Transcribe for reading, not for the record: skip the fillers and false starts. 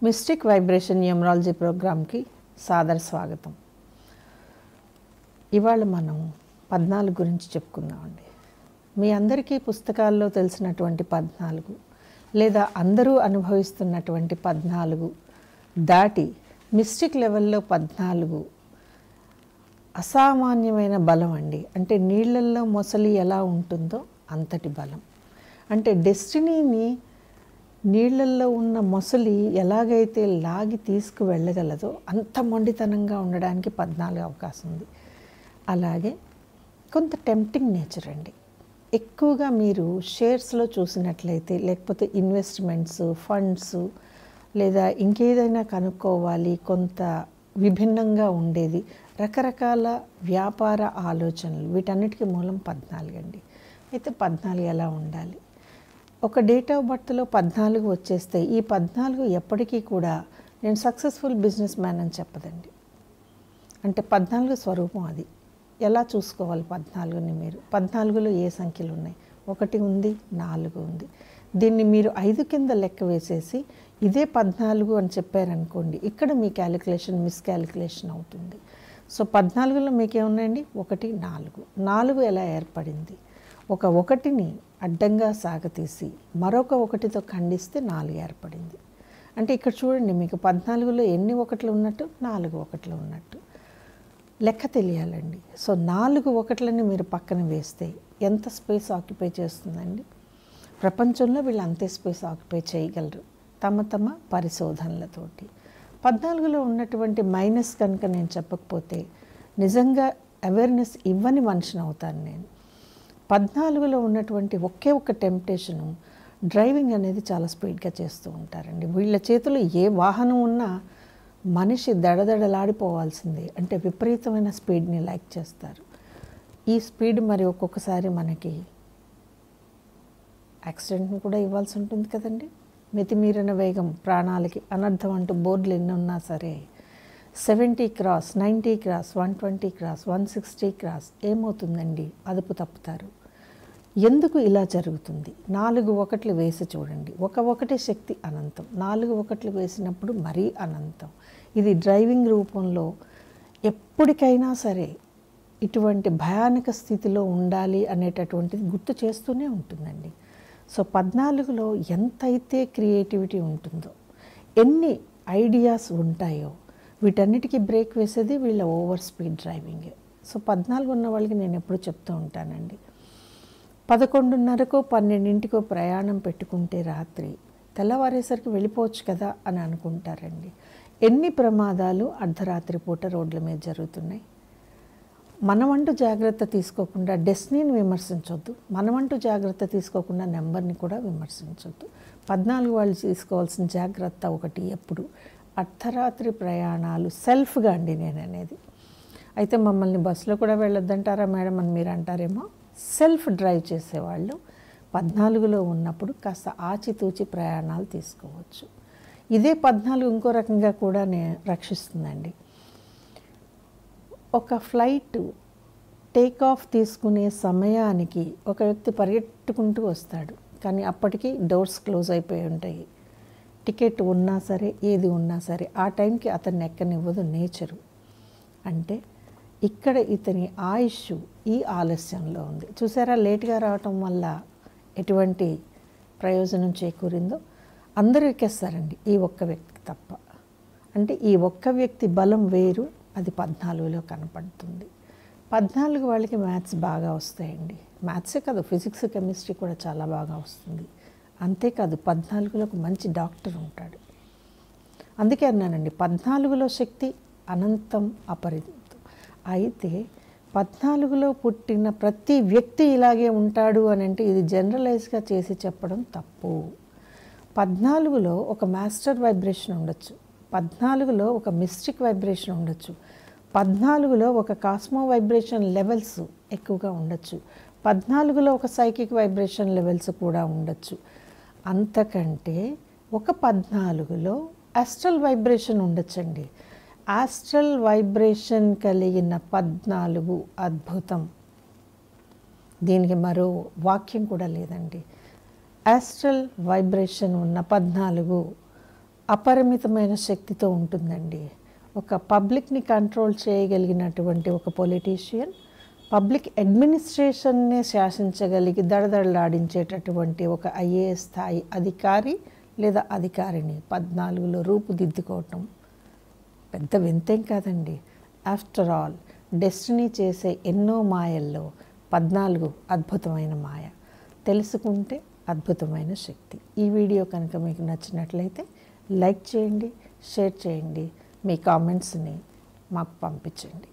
Mystic vibration numerology ప్రోగ్రామ్కి సాదర స్వాగతం. ఇవాళ మనం 14 గురించి చెప్పుకుందామండి. మీ అందరికీ పుస్తకాల్లో తెలిసినటువంటి 14 లేదా అందరూ అనుభవిస్తున్నటువంటి 14 దాటి మిస్టిక్ లెవెల్లో 14 అసామాన్యమైన బలం అండి. అంటే నీళ్ళల్లో మొసలి ఎలా ఉంటుందో అంతటి బలం. అంటే డెస్టినీని నీళ్ళల్లో ఉన్న మొసలి ఎలాగైతే లాగి తీసుకువెళ్ళగలదో అంత మొండితనంగా ఉండడానికి 14 అవకాశం ఉంది. అలాగే కొంత టెంప్టింగ్ నేచర్ అండి. ఎక్కువగా మీరు షేర్స్లో చూసినట్లయితే, లేకపోతే ఇన్వెస్ట్మెంట్స్, ఫండ్స్ లేదా ఇంకేదైనా కనుక్కోవాలి, కొంత విభిన్నంగా ఉండేది, రకరకాల వ్యాపార ఆలోచనలు, వీటన్నిటికీ మూలం 14 అండి. అయితే 14 ఎలా ఉండాలి? ఒక డేట్ ఆఫ్ బర్త్లో 14 వచ్చేస్తే ఈ 14 ఎప్పటికీ కూడా నేను సక్సెస్ఫుల్ బిజినెస్ మ్యాన్ అని చెప్పదండి. అంటే 14 స్వరూపం అది. ఎలా చూసుకోవాలి 14ని మీరు? 14లో ఏ సంఖ్యలు ఉన్నాయి? 1 ఉంది, 4 ఉంది. దీన్ని మీరు 5 కింద లెక్క వేసేసి ఇదే 14 అని చెప్పారనుకోండి, ఇక్కడ మీ క్యాలిక్యులేషన్ మిస్క్యాలిక్యులేషన్ అవుతుంది. సో 14లో మీకేమున్నాయండి? 1, 4. 4 ఎలా ఏర్పడింది? ఒక 1ని అడ్డంగా సాగతీసి మరొక 1తో ఖండిస్తే 4 ఏర్పడింది. అంటే ఇక్కడ చూడండి, మీకు 14లో ఎన్ని 1లు ఉన్నట్టు? 4 1లు ఉన్నట్టు. లెక్క తెలియాలండి. సో 4 1లని మీరు పక్కన వేస్తే ఎంత స్పేస్ ఆక్యుపై చేస్తుందండి? ప్రపంచంలో వీళ్ళు అంతే స్పేస్ ఆక్యుపై చేయగలరు తమ తమ పరిశోధనలతోటి. 14లో ఉన్నటువంటి మైనస్ కనుక నేను చెప్పకపోతే నిజంగా అవేర్నెస్ ఇవ్వని మనిషిని అవుతాను నేను. 14లో ఉన్నటువంటి ఒకే ఒక టెంప్టేషను, డ్రైవింగ్ అనేది చాలా స్పీడ్గా చేస్తూ ఉంటారండి. వీళ్ళ చేతిలో ఏ వాహనం ఉన్నా మనిషి దడదడలాడిపోవాల్సిందే. అంటే విపరీతమైన స్పీడ్ని లైక్ చేస్తారు. ఈ స్పీడ్ మరి ఒక్కొక్కసారి మనకి యాక్సిడెంట్ని కూడా ఇవ్వాల్సి ఉంటుంది కదండి. మితిమీరిన వేగం ప్రాణాలకి అనర్థం అంటూ బోర్డులు ఎన్ని ఉన్నా సరే 70 క్రాస్, 90 క్రాస్, 120 క్రాస్, 160 క్రాస్ ఏమవుతుందండి? అదుపు తప్పుతారు. ఎందుకు ఇలా జరుగుతుంది? 4 1లు వేసి చూడండి. ఒక 1 శక్తి అనంతం, 4 1లు వేసినప్పుడు మరీ అనంతం. ఇది డ్రైవింగ్ రూపంలో ఎప్పటికైనా సరే ఇటువంటి భయానక స్థితిలో ఉండాలి అనేటటువంటిది గుర్తు చేస్తూనే ఉంటుందండి. సో 14లో ఎంతైతే క్రియేటివిటీ ఉంటుందో, ఎన్ని ఐడియాస్ ఉంటాయో, వీటన్నిటికీ బ్రేక్ వేసేది వీళ్ళ ఓవర్ స్పీడ్ డ్రైవింగ్. సో 14 ఉన్న వాళ్ళకి నేను ఎప్పుడు చెప్తూ ఉంటానండి, 11:30కో 12కో ప్రయాణం పెట్టుకుంటే రాత్రి తెల్లవారేసరికి వెళ్ళిపోవచ్చు కదా అని అనుకుంటారండి. ఎన్ని ప్రమాదాలు అర్ధరాత్రి పూట రోడ్ల మీద జరుగుతున్నాయి. మనమంటూ జాగ్రత్త తీసుకోకుండా డెస్టినీని విమర్శించొద్దు, మనమంటూ జాగ్రత్త తీసుకోకుండా నెంబర్ని కూడా విమర్శించొద్దు. 14 వాళ్ళు తీసుకోవాల్సిన జాగ్రత్త ఒకటి, ఎప్పుడు అర్ధరాత్రి ప్రయాణాలు సెల్ఫ్గా అండి నేను అనేది. అయితే మమ్మల్ని బస్సులో కూడా వెళ్ళొద్దంటారా మేడం అని మీరు అంటారేమో. సెల్ఫ్ డ్రైవ్ చేసేవాళ్ళు 14లో ఉన్నప్పుడు కాస్త ఆచితూచి ప్రయాణాలు తీసుకోవచ్చు. ఇదే 14 ఇంకో రకంగా కూడా రక్షిస్తుందండి. ఒక ఫ్లైట్ టేక్ ఆఫ్ తీసుకునే సమయానికి ఒక వ్యక్తి పరిగెట్టుకుంటూ వస్తాడు, కానీ అప్పటికి డోర్స్ క్లోజ్ అయిపోయి ఉంటాయి. టికెట్ ఉన్నా సరే, ఏది ఉన్నా సరే ఆ టైంకి అతన్ని ఎక్కనివ్వదు నేచరు. అంటే ఇక్కడ ఇతని ఆయుష్ ఈ ఆలస్యంలో ఉంది. చూసారా లేట్గా రావటం వల్ల ఎటువంటి ప్రయోజనం చేకూరిందో? అందరూ ఎక్కేస్తారండి, ఈ ఒక్క వ్యక్తికి తప్ప. అంటే ఈ ఒక్క వ్యక్తి బలం వేరు, అది 14లో కనపడుతుంది. 14 వాళ్ళకి మ్యాథ్స్ బాగా వస్తాయండి. మ్యాథ్సే కాదు, ఫిజిక్స్, కెమిస్ట్రీ కూడా చాలా బాగా వస్తుంది. అంతేకాదు 14లో ఒక మంచి డాక్టర్ ఉంటాడు. అందుకే అన్నానండి 14లో శక్తి అనంతం, అపరిమితం. అయితే 14లో పుట్టిన ప్రతి వ్యక్తి ఇలాగే ఉంటాడు అని అంటే ఇది జనరలైజ్గా చేసి చెప్పడం తప్పు. 14లో ఒక మాస్టర్ వైబ్రేషన్ ఉండొచ్చు, 14లో ఒక మిస్టిక్ వైబ్రేషన్ ఉండొచ్చు, 14లో ఒక కాస్మో వైబ్రేషన్ లెవెల్స్ ఎక్కువగా ఉండొచ్చు, 14లో ఒక సైకిక్ వైబ్రేషన్ లెవెల్స్ కూడా ఉండొచ్చు. అంతకంటే ఒక 14లో ఆస్ట్రల్ వైబ్రేషన్ ఉండొచ్చండి. ఆస్ట్రల్ వైబ్రేషన్ కలిగిన 14 అద్భుతం. దీనికి మరో వాక్యం కూడా లేదండి. ఆస్ట్రల్ వైబ్రేషన్ ఉన్న 14 అపరిమితమైన శక్తితో ఉంటుందండి. ఒక పబ్లిక్ని కంట్రోల్ చేయగలిగినటువంటి ఒక పొలిటీషియన్, పబ్లిక్ అడ్మినిస్ట్రేషన్నే శాసించగలిగి దడదడలాడించేటటువంటి ఒక ఐఏఎస్ స్థాయి అధికారి లేదా అధికారిని 14లో రూపుదిద్దుకోవటం పెద్ద వింతేం కాదండి. ఆఫ్టర్ ఆల్ డెస్టినీ చేసే ఎన్నో మాయల్లో 14 అద్భుతమైన మాయ. తెలుసుకుంటే అద్భుతమైన శక్తి. ఈ వీడియో కనుక మీకు నచ్చినట్లయితే లైక్ చేయండి, షేర్ చేయండి, మీ కామెంట్స్ని మాకు పంపించండి.